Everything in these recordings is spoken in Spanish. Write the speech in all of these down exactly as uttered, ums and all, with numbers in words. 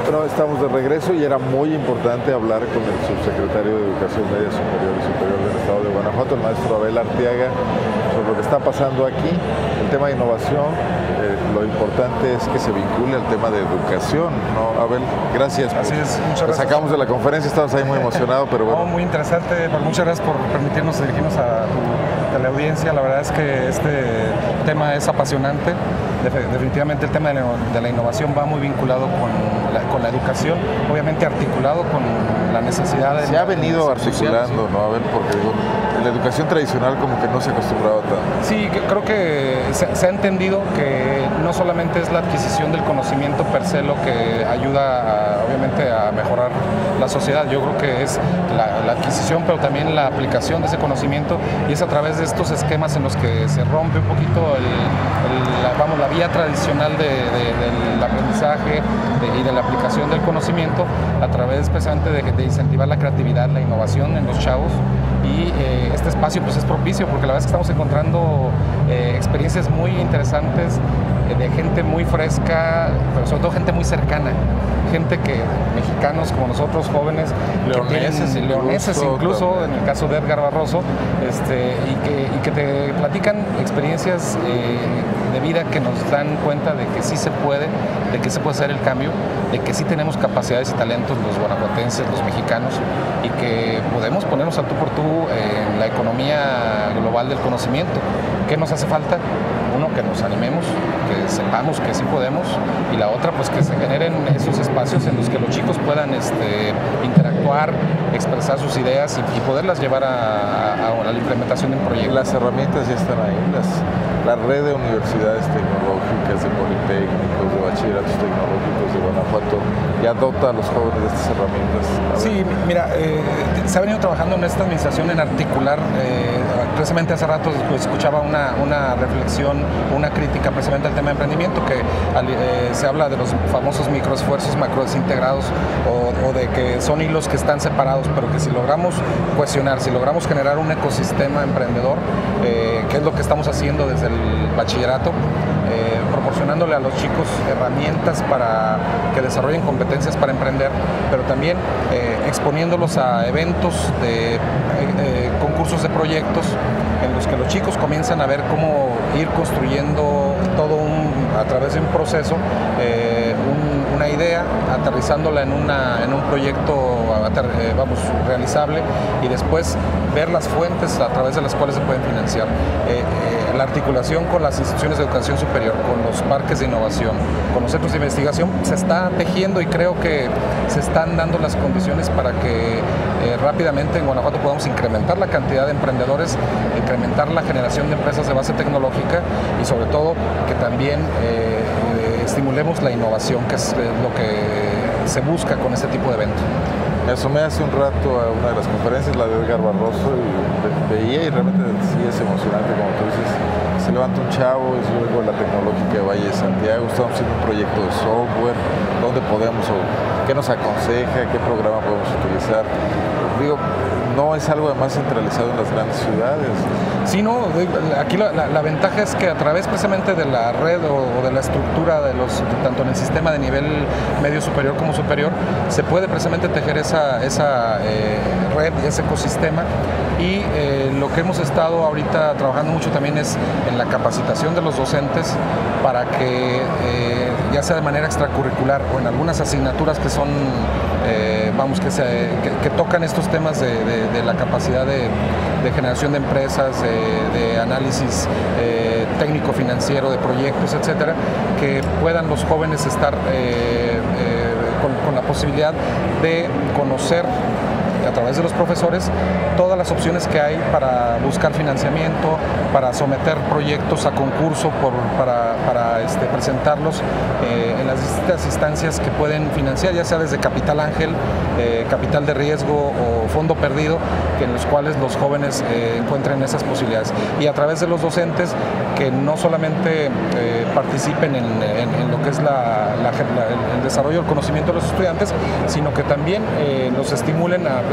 Bueno, estamos de regreso y era muy importante hablar con el subsecretario de Educación Media Superior y Superior del Estado de Guanajuato, el maestro Abel Arteaga, sobre lo que está pasando aquí, el tema de innovación. Eh, lo importante es que se vincule al tema de educación, ¿no, Abel? Gracias. Así es, muchas gracias. Sacamos de la conferencia, estamos ahí muy emocionados, pero bueno. No, muy interesante, muchas gracias por permitirnos dirigirnos a tu teleaudiencia. La verdad es que este tema es apasionante. Definitivamente el tema de la, de la innovación va muy vinculado con la, con la educación, obviamente articulado con la necesidad de... Se ha venido articulando, ¿no? A ver, porque digo, la educación tradicional como que no se acostumbraba tanto. Sí, creo que se, se ha entendido que no solamente es la adquisición del conocimiento per se lo que ayuda a, obviamente a mejorar la sociedad. Yo creo que es la, la adquisición, pero también la aplicación de ese conocimiento, y es a través de estos esquemas en los que se rompe un poquito el, el, la, vamos, la vía tradicional de, de, del aprendizaje de, y de la aplicación del conocimiento, a través precisamente de, de incentivar la creatividad, la innovación en los chavos. Y eh, este espacio pues es propicio porque la verdad es que estamos encontrando eh, experiencias muy interesantes eh, de gente muy fresca, pero sobre todo gente muy cercana, gente que, mexicanos como nosotros, jóvenes, leoneses, tienen, incluso, leoneses incluso, también. En el caso de Edgar Barroso, este, y, que, y que te platican experiencias eh, de vida que nos dan cuenta de que sí se puede, de que se puede hacer el cambio, de que sí tenemos capacidades y talentos los guanajuatenses, los mexicanos, y que podemos ponernos al tú por tú en la economía global del conocimiento. ¿Qué nos hace falta? Uno, que nos animemos, que sepamos que sí podemos, y la otra, pues que se generen esos espacios en los que los chicos puedan este, interactuar, expresar sus ideas y, y poderlas llevar a, a, a la implementación de un proyecto. Las herramientas ya están ahí, las, la red de universidades tecnológicas, de politécnicos, de bachilleratos tecnológicos de Guanajuato ya dota a los jóvenes de estas herramientas. Sí, mira, eh, se ha venido trabajando en esta administración en articular, eh, precisamente hace rato escuchaba una, una reflexión, una crítica precisamente al tema de emprendimiento, que eh, se habla de los famosos microesfuerzos macrodesintegrados, o, o de que son hilos que están separados, pero que si logramos cohesionar, si logramos generar un ecosistema emprendedor, eh, que es lo que estamos haciendo desde el bachillerato, eh, proporcionándole a los chicos herramientas para que desarrollen competencias para emprender, pero también eh, exponiéndolos a eventos de eh, eh, concursos de proyectos en los que los chicos comienzan a ver cómo ir construyendo todo un, a través de un proceso, eh, un, una idea, aterrizándola en, una, en un proyecto ater, eh, vamos, realizable, y después ver las fuentes a través de las cuales se pueden financiar. Eh, eh, la articulación con las instituciones de educación superior, con los parques de innovación, con los centros de investigación, se está tejiendo, y creo que se están dando las condiciones para que eh, rápidamente en Guanajuato podamos incrementar la cantidad de emprendedores, incrementar la generación de empresas de base tecnológica, y sobre todo que también eh, eh, estimulemos la innovación, que es eh, lo que se busca con este tipo de eventos. Me asomé hace un rato a una de las conferencias, la de Edgar Barroso, y veía, y realmente sí es emocionante, como tú dices. Se levanta un chavo, y yo vengo de la Tecnológica de Valle de Santiago, estamos haciendo un proyecto de software, dónde podemos, o qué nos aconseja, qué programa podemos utilizar. Digo, no es algo además centralizado en las grandes ciudades. Sí, no, aquí la, la, la ventaja es que a través precisamente de la red o, o de la estructura de los, tanto en el sistema de nivel medio superior como superior, se puede precisamente tejer esa, esa eh, red, ese ecosistema, y eh, lo que hemos estado ahorita trabajando mucho también es en la capacitación de los docentes para que eh, ya sea de manera extracurricular o en algunas asignaturas que son eh, vamos, que, se, que, que tocan estos temas de, de, de la capacidad de, de generación de empresas, de, de análisis eh, técnico-financiero de proyectos, etcétera, que puedan los jóvenes estar eh, eh, con, con la posibilidad de conocer a través de los profesores todas las opciones que hay para buscar financiamiento, para someter proyectos a concurso, por, para, para este, presentarlos eh, en las distintas instancias que pueden financiar, ya sea desde capital ángel, eh, capital de riesgo o fondo perdido, que en los cuales los jóvenes eh, encuentren esas posibilidades. Y a través de los docentes, que no solamente eh, participen en, en, en lo que es la, la, la, el desarrollo del conocimiento de los estudiantes, sino que también eh, los estimulen a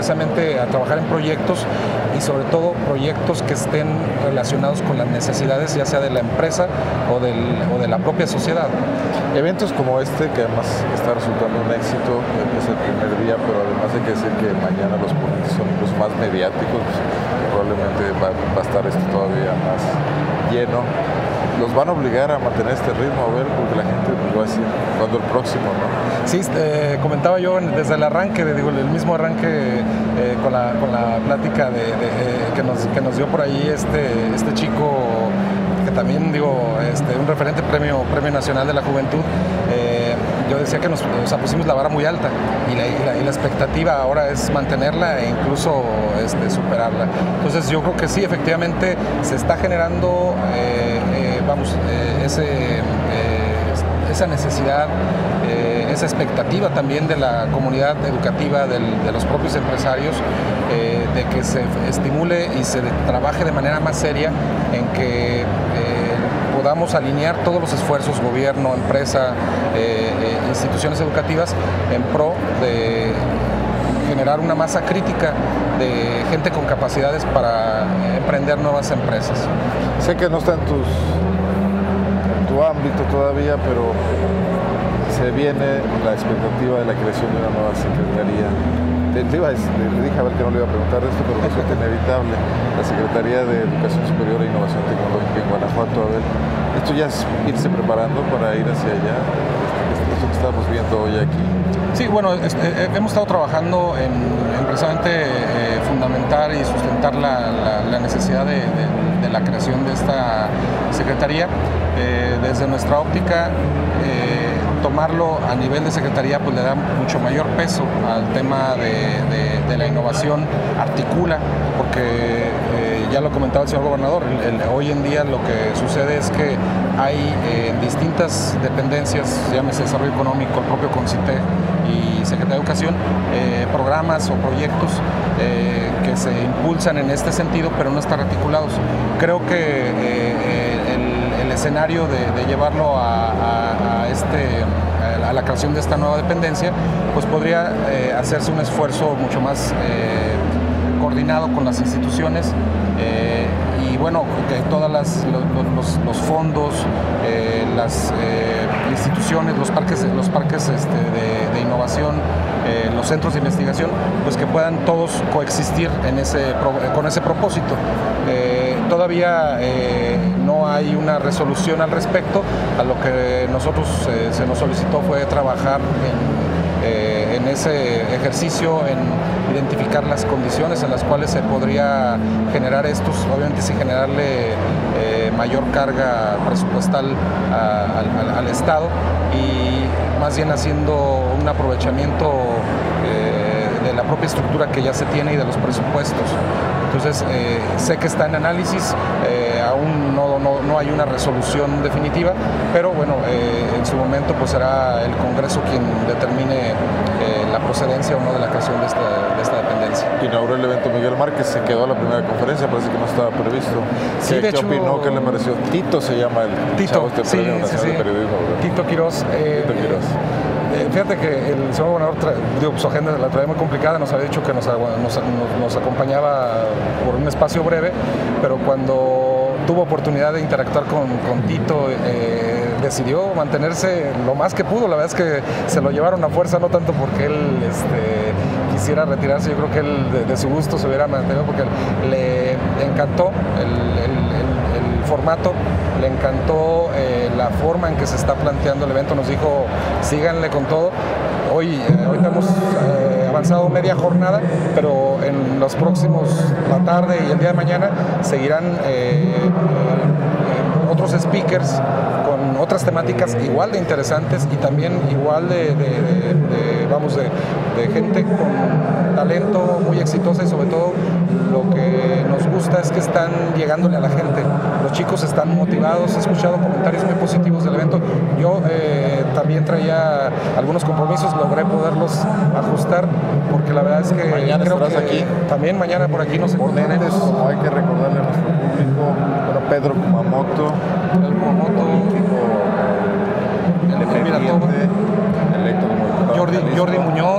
precisamente a trabajar en proyectos y sobre todo proyectos que estén relacionados con las necesidades ya sea de la empresa o, del, o de la propia sociedad. Eventos como este, que además está resultando un éxito, es el primer día, pero además hay que decir que mañana los ponentes son incluso más mediáticos, probablemente va, va a estar esto todavía más lleno. Los van a obligar a mantener este ritmo, a ver, porque la gente pues, va a decir, ¿cuándo el próximo, no? Sí, eh, comentaba yo desde el arranque, digo, el mismo arranque eh, con, la, con la plática de, de, eh, que, nos, que nos dio por ahí este, este chico, que también, digo, este, un referente premio, premio Nacional de la Juventud. Eh, yo decía que nos o sea, pusimos la vara muy alta y la, y, la, y la expectativa ahora es mantenerla e incluso este, superarla. Entonces yo creo que sí, efectivamente se está generando eh, eh, vamos, eh, ese, eh, esa necesidad, eh, esa expectativa también de la comunidad educativa, del, de los propios empresarios, eh, de que se estimule y se trabaje de manera más seria en que eh, podamos alinear todos los esfuerzos, gobierno, empresa, eh, eh, instituciones educativas, en pro de generar una masa crítica de gente con capacidades para emprender nuevas empresas. Sé que no está en, tus, en tu ámbito todavía, pero se viene la expectativa de la creación de una nueva secretaría. Le, le, iba a, le dije a ver que no le iba a preguntar esto, pero resulta inevitable. La Secretaría de Educación Superior e Innovación Tecnológica en Guanajuato. A ver, esto ya es irse preparando para ir hacia allá. Esto que estamos viendo hoy aquí. Sí, bueno, es, eh, hemos estado trabajando en, en precisamente eh, fundamentar y sustentar la, la, la necesidad de, de, de la creación de esta secretaría. Eh, desde nuestra óptica, eh, tomarlo a nivel de secretaría pues le da mucho mayor peso al tema de, de, de la innovación, articula, porque eh, ya lo comentaba el señor gobernador, el, el, hoy en día lo que sucede es que hay en eh, distintas dependencias, llámese desarrollo económico, el propio CONCITEC y Secretaría de Educación, eh, programas o proyectos eh, que se impulsan en este sentido, pero no están articulados. Creo que eh, el, el escenario de, de llevarlo a, a, a, este, a la creación de esta nueva dependencia, pues podría eh, hacerse un esfuerzo mucho más eh, coordinado con las instituciones eh, y bueno, que todas las los, los, los fondos, eh, las eh, instituciones, los parques, los parques este, de, de innovación, eh, los centros de investigación, pues que puedan todos coexistir en ese, con ese propósito. Eh, todavía eh, no hay una resolución al respecto. A lo que nosotros eh, se nos solicitó fue trabajar en, eh, en ese ejercicio, en identificar las condiciones en las cuales se podría generar estos, obviamente sin generarle eh, mayor carga presupuestal a, al, al Estado y más bien haciendo un aprovechamiento eh, de la propia estructura que ya se tiene y de los presupuestos. Entonces, eh, sé que está en análisis, eh, aún no, no, no hay una resolución definitiva, pero bueno, eh, en su momento pues será el Congreso quien determine eh, la procedencia o no de la creación de esta, de esta dependencia. Inauguró el evento Miguel Márquez, se quedó a la primera conferencia, parece que no estaba previsto. Sí, ¿Qué, de ¿qué hecho, opinó? ¿Qué le pareció? Tito se llama el Tito, chavo este sí, Premio sí, Nacional sí. de Periodismo, ¿verdad? Tito Quirós. Eh, Tito Quirós. Eh, fíjate que el señor gobernador, tra digo, su agenda la traía muy complicada, nos había dicho que nos, nos, nos acompañaba por un espacio breve, pero cuando tuvo oportunidad de interactuar con, con Tito, eh, decidió mantenerse lo más que pudo. La verdad es que se lo llevaron a fuerza, no tanto porque él este, quisiera retirarse, yo creo que él de, de su gusto se hubiera mantenido porque le encantó el, el, el, el formato, le encantó eh, la forma en que se está planteando el evento. Nos dijo, síganle con todo. Hoy, eh, hoy hemos eh, avanzado media jornada, pero en los próximos, la tarde y el día de mañana, seguirán eh, eh, otros speakers con otras temáticas igual de interesantes y también igual de, de, de, de vamos, de, de gente con talento muy exitosa y sobre todo lo que nos gusta es que están llegándole a la gente. Los chicos están motivados, he escuchado comentarios muy positivos del evento. Yo eh, también traía algunos compromisos, logré poderlos ajustar porque la verdad es que mañana creo estarás que aquí. También mañana por aquí nos encontraremos. Como hay que recordarle a nuestro público, bueno, Pedro Kumamoto, Pedro Kumamoto, político, eh, independiente, electo como diputado. Jordi, Jordi Muñoz.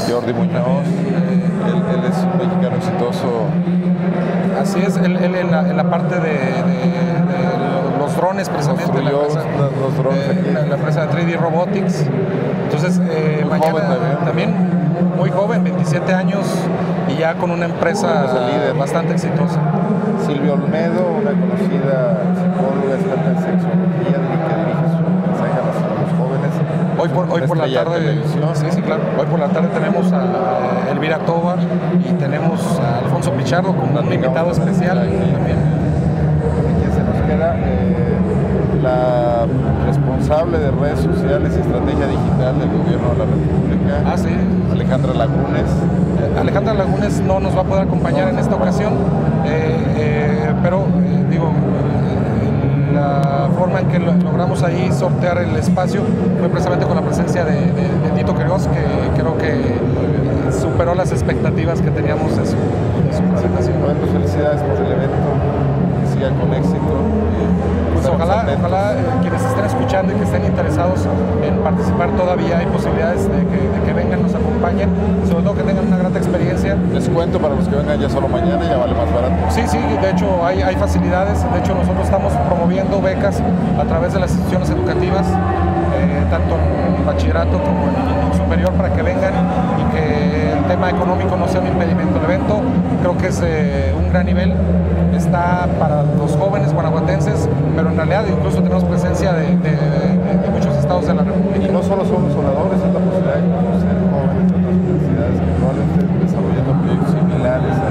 Jordi Muñoz, eh, él, él es un mexicano exitoso. Así es, él, él en, la, en la parte de, de, de los drones, precisamente, la empresa, los drones eh, la, la empresa de tres D Robotics. Entonces, eh, muy mañana joven también. también muy joven, veintisiete años, y ya con una empresa líder. bastante exitosa. Silvia Olmedo, una conocida psicóloga, experta en sexología, que dirige su mensaje a los, a los jóvenes. Hoy por, hoy por la tarde, sí, sí, claro. Hoy por la tarde tenemos a Elvira Tovar y tenemos a Alfonso Pichardo como un invitado especial también. ¿Quién se nos queda? Eh, la responsable de redes sociales y estrategia digital del Gobierno de la República, ah, sí. Alejandra Lagunes. Eh, Alejandra Lagunes no nos va a poder acompañar en esta ocasión, eh, eh, pero eh, digo, eh, la forma en que lo, logramos ahí sortear el espacio fue precisamente con la presencia de, de, de Tito Queiroz, que creo que superó las expectativas que teníamos de su, de su presentación. Bueno, pues felicidades por el evento, que siga con éxito. Pues ojalá, ojalá quienes estén escuchando y que estén interesados en participar, todavía hay posibilidades de que, de que vengan, nos acompañen, sobre todo que tengan una grata experiencia. Descuento para los que vengan ya solo mañana, ya vale más barato. Sí, sí, de hecho hay, hay facilidades, de hecho nosotros estamos promoviendo becas a través de las instituciones educativas, eh, tanto en bachillerato como en, en superior, para que vengan y que el tema económico no sea un impedimento. El evento creo que es de un gran nivel, está para los jóvenes guanajuatenses, pero en realidad incluso tenemos presencia de, de, de, de muchos estados de la República. Y no solo son los oradores, es la posibilidad de conocer jóvenes de otras universidades que probablemente estén desarrollando proyectos similares a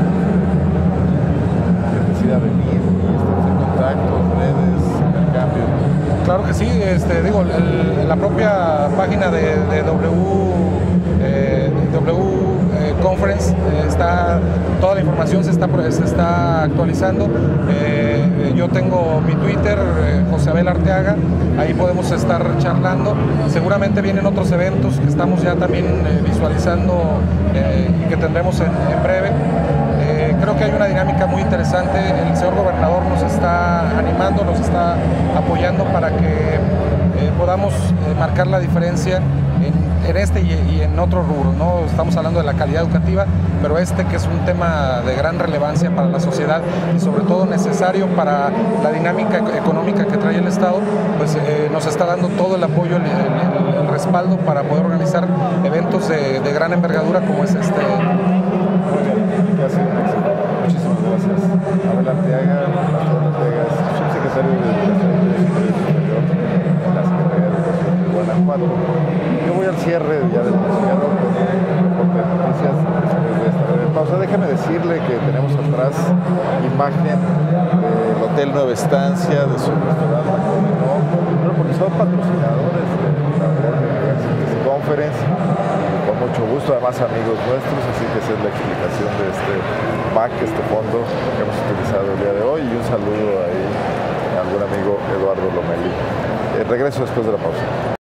que decida venir y estamos en contacto, redes, intercambio. Claro que sí, este, digo, el, la propia página de, de W, eh, W eh, Conference eh, está, toda la información se está, se está actualizando. Eh, yo tengo mi Twitter, eh, José Abel Arteaga, ahí podemos estar charlando. Seguramente vienen otros eventos que estamos ya también eh, visualizando eh, y que tendremos en, en breve. Eh, creo que hay una dinámica muy interesante. El señor gobernador nos está animando, nos está apoyando para que eh, podamos eh, marcar la diferencia en, en este y, y en otros rubros, ¿no? Estamos hablando de la calidad educativa, pero este que es un tema de gran relevancia para la sociedad y sobre todo necesario para la dinámica económica que trae el Estado, pues eh, nos está dando todo el apoyo, el, el, el respaldo para poder organizar eventos de, de gran envergadura como es este. Muchísimas gracias. Abel Arteaga, Pastor Arteaga, subsecretario de Educación Superior de la Secretaría de Educación de Guanajuato. Yo voy al cierre ya del noticiero con un reporte de noticias después de esta breve pausa. Déjeme decirle que tenemos atrás imagen del Hotel Nueva Estancia, de su restaurante, ¿no? Porque son patrocinadores de la World Conference. Con mucho gusto, además amigos nuestros, así que esa es la explicación de este M A C, este fondo que hemos utilizado el día de hoy, y un saludo ahí a algún amigo Eduardo Lomelí. Eh, regreso después de la pausa.